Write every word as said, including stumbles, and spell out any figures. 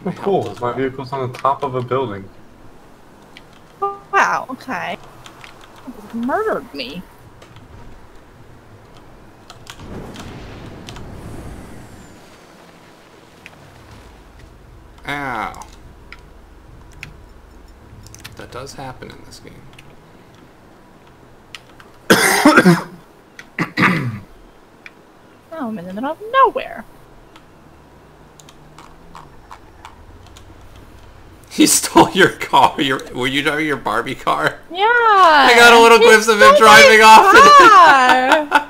Oh, cool. My vehicle's on the top of a building. Wow, okay. Murdered me. Ow. That does happen in this game. Oh, I'm in the middle of nowhere. He stole your car. Your, were you driving your Barbie car? Yeah. I got a little glimpse of him driving off.